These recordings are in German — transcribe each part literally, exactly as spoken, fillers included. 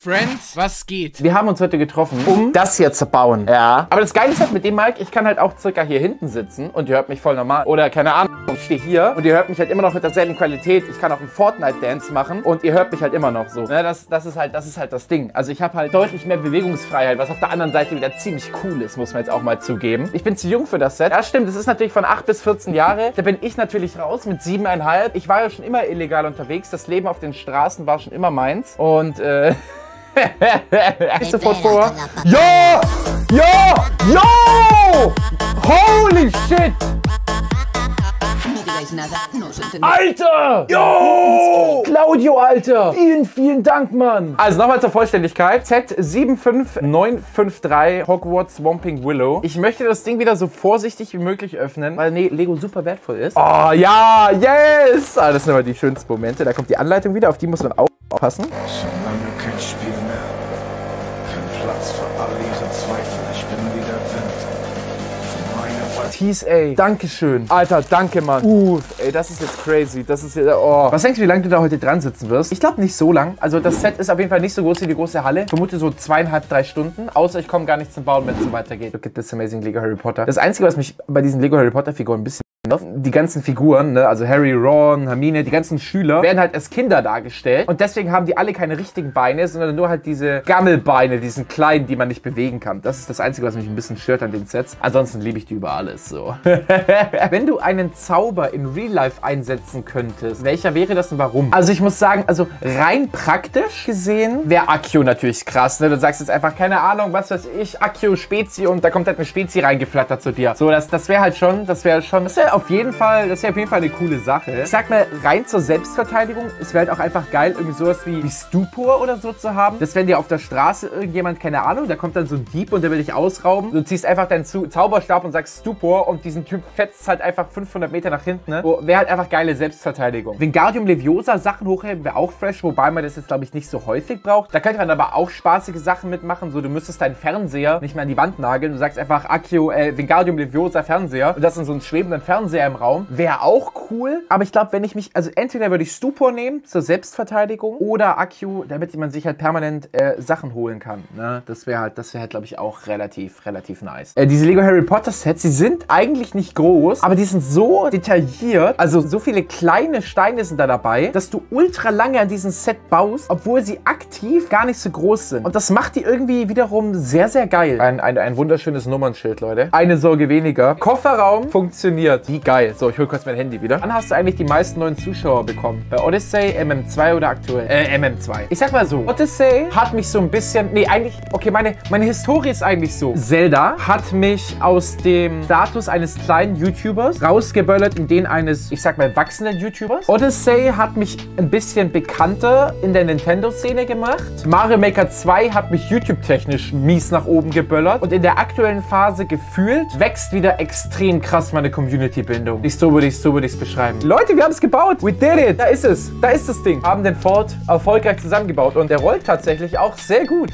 Friends, was geht? Wir haben uns heute getroffen, um das hier zu bauen. Ja. Aber das Geile ist halt mit dem Mike, ich kann halt auch circa hier hinten sitzen und ihr hört mich voll normal. Oder keine Ahnung, ich stehe hier und ihr hört mich halt immer noch mit derselben Qualität. Ich kann auch einen Fortnite-Dance machen und ihr hört mich halt immer noch so. Ja, das, das, ist halt, das ist halt das Ding. Also ich habe halt deutlich mehr Bewegungsfreiheit, was auf der anderen Seite wieder ziemlich cool ist, muss man jetzt auch mal zugeben. Ich bin zu jung für das Set. Ja, stimmt, das ist natürlich von acht bis vierzehn Jahre. Da bin ich natürlich raus mit siebeneinhalb. Ich war ja schon immer illegal unterwegs. Das Leben auf den Straßen war schon immer meins. Und, äh... ich sofort vor. Ja! Ja! Ja! Holy shit! Alter! Jo! Claudio, Alter! Vielen, vielen Dank, Mann! Also nochmal zur Vollständigkeit. Z sieben fünf neun fünf drei Hogwarts Swamping Willow. Ich möchte das Ding wieder so vorsichtig wie möglich öffnen, weil nee, Lego super wertvoll ist. Oh ja! Yes! Ah, das sind aber die schönsten Momente. Da kommt die Anleitung wieder, auf die muss man auch aufpassen. Schon lange kein Spiel mehr. Kein Platz für all ihre Zweifel. Ich bin wie der Wind. Von meiner Tease, ey. Dankeschön. Alter, danke, Mann. Uff, ey, das ist jetzt crazy. Das ist jetzt, oh. Was denkst du, wie lange du da heute dran sitzen wirst? Ich glaube nicht so lang. Also das Set ist auf jeden Fall nicht so groß wie die große Halle. Ich vermute so zweieinhalb, drei Stunden. Außer ich komme gar nicht zum Bauen, wenn es so weitergeht. Look at this amazing Lego Harry Potter. Das Einzige, was mich bei diesen Lego Harry Potter Figuren ein bisschen... Die ganzen Figuren, ne, also Harry, Ron, Hermine, die ganzen Schüler werden halt als Kinder dargestellt und deswegen haben die alle keine richtigen Beine, sondern nur halt diese Gammelbeine, diesen kleinen, die man nicht bewegen kann. Das ist das Einzige, was mich ein bisschen stört an den Sets. Ansonsten liebe ich die über alles so. Wenn du einen Zauber in Real Life einsetzen könntest, welcher wäre das und warum? Also ich muss sagen, also rein praktisch gesehen wäre Accio natürlich krass, ne? Du sagst jetzt einfach, keine Ahnung, was weiß ich, Accio, Spezi und da kommt halt eine Spezi reingeflattert zu dir. So, das, das wäre halt schon, das wäre schon, das wäre auf jeden Fall, das wäre auf jeden Fall eine coole Sache. Ich sag mal, rein zur Selbstverteidigung, es wäre halt auch einfach geil, irgendwie sowas wie, wie Stupor oder so zu haben. Dass wenn dir auf der Straße irgendjemand, keine Ahnung, da kommt dann so ein Dieb und der will dich ausrauben. Du ziehst einfach deinen Zu Zauberstab und sagst Stupor und diesen Typ fetzt halt einfach fünfhundert Meter nach hinten. Ne? Oh, wäre halt einfach geile Selbstverteidigung. Wingardium Leviosa Sachen hochheben wäre auch fresh, wobei man das jetzt, glaube ich, nicht so häufig braucht. Da könnte man aber auch spaßige Sachen mitmachen. So, du müsstest deinen Fernseher nicht mehr an die Wand nageln. Du sagst einfach Accio, äh, Wingardium Leviosa Fernseher und das in so einen schwebenden Fernseher im Raum. Wäre auch cool. Aber ich glaube, wenn ich mich, also entweder würde ich Stupor nehmen zur Selbstverteidigung oder Accio, damit man sich halt permanent äh, Sachen holen kann. Ne? Das wäre halt, das wäre halt, glaube ich, auch relativ, relativ nice. Äh, diese Lego Harry Potter Sets, die sind eigentlich nicht groß, aber die sind so detailliert, also so viele kleine Steine sind da dabei, dass du ultra lange an diesem Set baust, obwohl sie aktiv gar nicht so groß sind. Und das macht die irgendwie wiederum sehr, sehr geil. Ein, ein, ein wunderschönes Nummernschild, Leute. Eine Sorge weniger. Kofferraum funktioniert. Wie geil. So, ich hole kurz mein Handy wieder. Wann hast du eigentlich die meisten neuen Zuschauer bekommen? Bei Odyssey, M M zwei oder aktuell? Äh, M M zwei. Ich sag mal so, Odyssey hat mich so ein bisschen... Nee, eigentlich... Okay, meine, meine Historie ist eigentlich so. Zelda hat mich aus dem Status eines kleinen YouTubers rausgeböllert in den eines, ich sag mal, wachsenden YouTubers. Odyssey hat mich ein bisschen bekannter in der Nintendo-Szene gemacht. Mario Maker zwei hat mich YouTube-technisch mies nach oben geböllert. Und in der aktuellen Phase gefühlt wächst wieder extrem krass meine Community-Bindung. Nicht so würde ich so würde ich es beschreiben. Leute, wir haben es gebaut. We did it. Da ist es. Da ist das Ding. Haben den Ford erfolgreich zusammengebaut. Und der rollt tatsächlich auch sehr gut.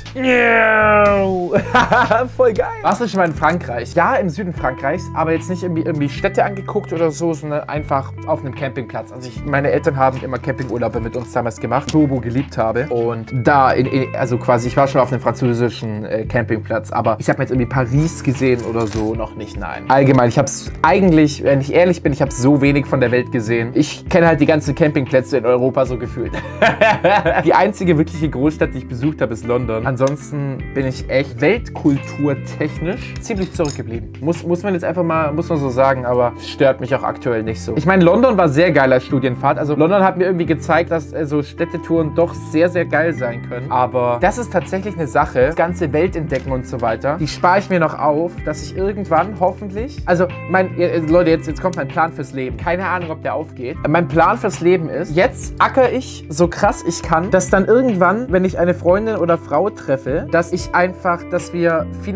Voll geil. Warst du schon mal in Frankreich? Ja, im Süden Frankreichs. Aber jetzt nicht irgendwie, irgendwie Städte angeguckt oder so, sondern einfach auf einem Campingplatz. Also ich, meine Eltern haben immer Campingurlaube mit uns damals gemacht. Turbo geliebt habe. Und da, in, in, also quasi, ich war schon auf einem französischen äh, Campingplatz. Aber ich habe mir jetzt irgendwie Paris gesehen oder so. Noch nicht, nein. Allgemein, ich habe es eigentlich, wenn ich ehrlich bin, ich habe so wenig von der Welt gesehen. Ich kenne halt die ganzen Campingplätze in Europa so gefühlt. Die einzige wirkliche Großstadt, die ich besucht habe, ist London. Ansonsten bin ich echt weltkulturtechnisch ziemlich zurückgeblieben. Muss, muss man jetzt einfach mal, muss man so sagen, aber stört mich auch aktuell nicht so. Ich meine, London war sehr geil als Studienfahrt. Also London hat mir irgendwie gezeigt, dass äh, so Städtetouren doch sehr, sehr geil sein können. Aber das ist tatsächlich eine Sache, das ganze Welt entdecken und so weiter, die spare ich mir noch auf, dass ich irgendwann hoffentlich, also mein, äh, Leute, jetzt, jetzt kommt mein Plan fürs Leben. Keine Ahnung, ob der aufgeht. Mein Plan fürs Leben ist, jetzt acker ich so krass ich kann, dass dann irgendwann, wenn ich eine Freundin oder Frau treffe, dass ich einfach, dass wir finanziell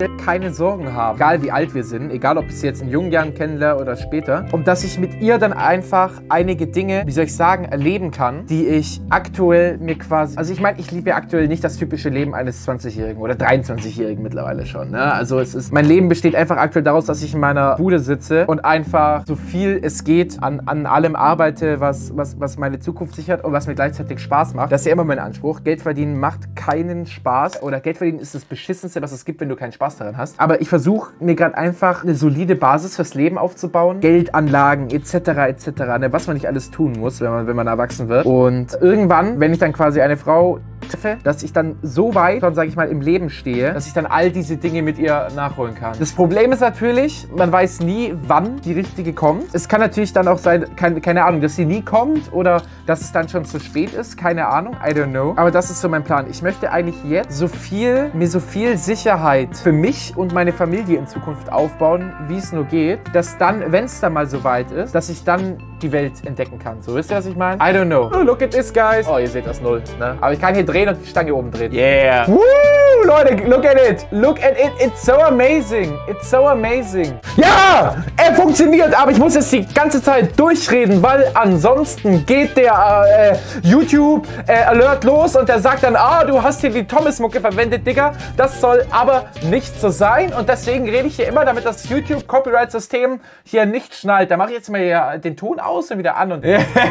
möchte keine Sorgen haben, egal wie alt wir sind, egal ob ich sie jetzt in jungen Jahren kennenlerne oder später. Und dass ich mit ihr dann einfach einige Dinge, wie soll ich sagen, erleben kann, die ich aktuell mir quasi, also ich meine, ich liebe ja aktuell nicht das typische Leben eines zwanzigjährigen oder dreiundzwanzigjährigen mittlerweile schon, ne? Also es ist, mein Leben besteht einfach aktuell daraus, dass ich in meiner Bude sitze und einfach so viel es geht an, an allem arbeite, was, was, was meine Zukunft sichert und was mir gleichzeitig Spaß macht. Das ist ja immer mein Anspruch. Geld verdienen macht keinen Spaß oder Geld verdienen ist das Beschissenste, was es gibt, wenn du keinen Spaß daran hast. Aber ich versuche mir gerade einfach eine solide Basis fürs Leben aufzubauen. Geldanlagen et cetera et cetera, ne? Was man nicht alles tun muss, wenn man, wenn man erwachsen wird. Und irgendwann, wenn ich dann quasi eine Frau treffe, dass ich dann so weit, dann sage ich mal, im Leben stehe, dass ich dann all diese Dinge mit ihr nachholen kann. Das Problem ist natürlich, man weiß nie, wann die richtige kommt. Es kann natürlich dann auch sein, keine, keine Ahnung, dass sie nie kommt oder dass es dann schon zu spät ist, keine Ahnung, I don't know. Aber das ist so mein Plan. Ich möchte eigentlich jetzt so viel, mir so viel Sicherheit für mich und meine Familie in Zukunft aufbauen, wie es nur geht, dass dann, wenn es dann mal so weit ist, dass ich dann die Welt entdecken kann. So, wisst ihr, was ich meine? I don't know. Oh, look at this, guys. Oh, ihr seht das Null, ne? Aber ich kann hier drehen und die Stange oben drehen. Yeah. Woo, Leute, look at it. Look at it. It's so amazing. It's so amazing. Ja, er funktioniert, aber ich muss jetzt die ganze Zeit durchreden, weil ansonsten geht der äh, YouTube äh, Alert los und der sagt dann, ah, du hast hier die Thomas-Mucke verwendet, Digga. Das soll aber nicht so sein und deswegen rede ich hier immer, damit das YouTube-Copyright-System hier nicht schnallt. Da mache ich jetzt mal hier den Ton aus und wieder an und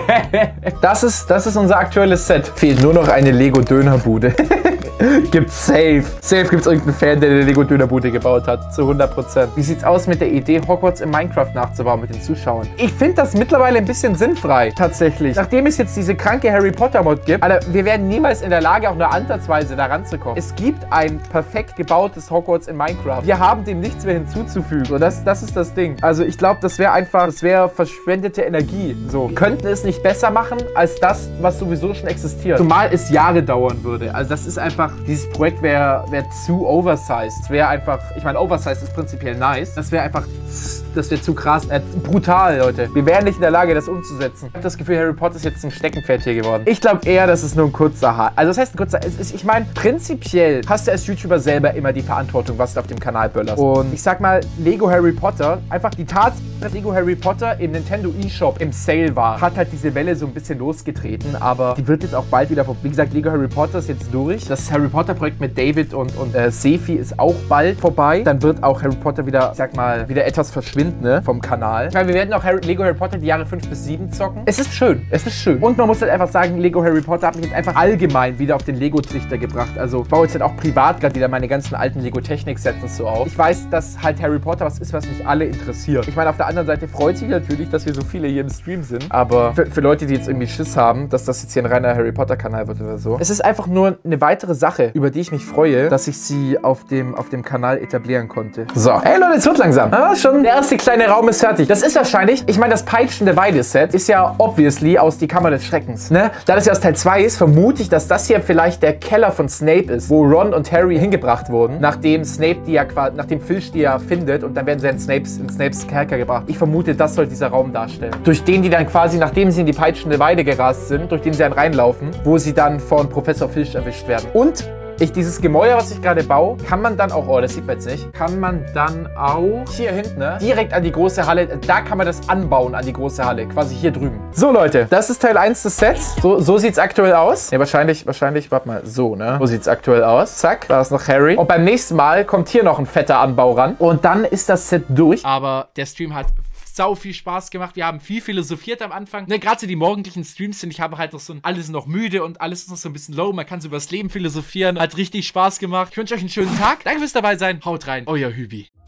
das ist, das ist unser aktuelles Set. Fehlt nur noch eine Lego-Dönerbude. Gibt's safe. Safe gibt's irgendeinen Fan, der eine Lego-Dönerbude gebaut hat. Zu hundert Prozent. Wie sieht's aus mit der Idee, Hogwarts in Minecraft nachzubauen mit den Zuschauern? Ich finde das mittlerweile ein bisschen sinnfrei, tatsächlich. Nachdem es jetzt diese kranke Harry Potter-Mod gibt, Alter, wir werden niemals in der Lage, auch nur ansatzweise da ranzukommen. Es gibt ein perfekt gebautes Hogwarts in Minecraft. Wir haben dem nichts mehr hinzuzufügen. Und das, das ist das Ding. Also ich glaube, das wäre einfach, das wäre verschwendete Energie. So. Wir könnten es nicht besser machen, als das, was sowieso schon existiert. Zumal es Jahre dauern würde. Also das ist einfach, dieses Projekt wäre wär zu oversized. Es wäre einfach, ich meine, oversized ist prinzipiell nice. Das wäre einfach, das wäre zu krass, äh, brutal, Leute. Wir wären nicht in der Lage, das umzusetzen. Ich habe das Gefühl, Harry Potter ist jetzt ein Steckenpferd hier geworden. Ich glaube eher, das ist nur ein kurzer Haar. Also das heißt ein kurzer, es ist, ich meine, prinzipiell hast du als YouTuber selber immer die Verantwortung, was du auf dem Kanal böllerst. Und ich sag mal, Lego Harry Potter, einfach die Tatsache, dass Lego Harry Potter im Nintendo eShop im Sale war, hat halt diese Welle so ein bisschen losgetreten, aber die wird jetzt auch bald wieder, wie gesagt, Lego Harry Potter ist jetzt durch. Das Harry Potter Projekt mit David und, und äh, Sefi ist auch bald vorbei. Dann wird auch Harry Potter wieder, ich sag mal, wieder etwas verschwinden, ne, vom Kanal. Ich meine, wir werden auch Harry, Lego Harry Potter die Jahre fünf bis sieben zocken. Es ist schön, es ist schön. Und man muss halt einfach sagen, Lego Harry Potter hat mich jetzt einfach allgemein wieder auf den Lego-Trichter gebracht. Also ich baue jetzt halt auch privat gerade wieder meine ganzen alten Lego-Technik-Sets so auf. Ich weiß, dass halt Harry Potter was ist, was mich alle interessiert. Ich meine, auf der anderen Seite freut sich natürlich, dass wir so viele hier im Stream sind. Aber für, für Leute, die jetzt irgendwie Schiss haben, dass das jetzt hier ein reiner Harry Potter-Kanal wird oder so. Es ist einfach nur eine weitere Sache, über die ich mich freue, dass ich sie auf dem, auf dem Kanal etablieren konnte. So. Hey Leute, es wird langsam. Ah, schon der erste kleine Raum ist fertig. Das ist wahrscheinlich, ich meine, das peitschende Weide-Set ist ja obviously aus Die Kammer des Schreckens, ne? Da das ja aus Teil zwei ist, vermute ich, dass das hier vielleicht der Keller von Snape ist, wo Ron und Harry hingebracht wurden, nachdem Snape die ja quasi, nachdem Filch die ja findet und dann werden sie in Snapes, in Snapes Kerker gebracht. Ich vermute, das soll dieser Raum darstellen. Durch den die dann quasi, nachdem sie in die peitschende Weide gerast sind, durch den sie dann reinlaufen, wo sie dann von Professor Filch erwischt werden. Und ich, dieses Gemäuer, was ich gerade baue, kann man dann auch, oh, das sieht man jetzt nicht, kann man dann auch hier hinten, ne, direkt an die große Halle, da kann man das anbauen an die große Halle, quasi hier drüben. So, Leute, das ist Teil eins des Sets. So, so sieht es aktuell aus. Ja, wahrscheinlich, wahrscheinlich, warte mal, so, ne, so sieht es aktuell aus. Zack, da ist noch Harry. Und beim nächsten Mal kommt hier noch ein fetter Anbau ran. Und dann ist das Set durch. Aber der Stream hat sau viel Spaß gemacht. Wir haben viel philosophiert am Anfang. Ne, gerade so die morgendlichen Streams sind, ich habe halt noch so ein, alles noch müde und alles ist noch so ein bisschen low. Man kann so über das Leben philosophieren. Hat richtig Spaß gemacht. Ich wünsche euch einen schönen Tag. Danke fürs dabei sein. Haut rein. Euer Hübi.